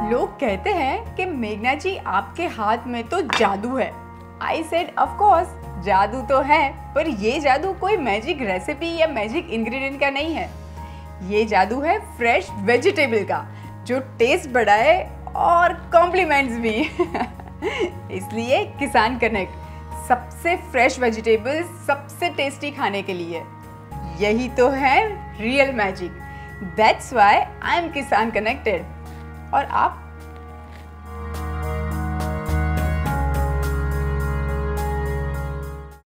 लोग कहते हैं कि मेघना जी आपके हाथ में तो जादू है। आई सेड ऑफ कोर्स जादू तो है, पर ये जादू कोई मैजिक रेसिपी या मैजिक इंग्रेडिएंट का नहीं है। ये जादू है फ्रेश वेजिटेबल का, जो टेस्ट बढ़ाए और कॉम्प्लीमेंट्स भी। इसलिए किसान कनेक्ट सबसे फ्रेश वेजिटेबल्स सबसे टेस्टी खाने के लिए। यही तो है real magic. That's why I am किसान कनेक्टेड। और आप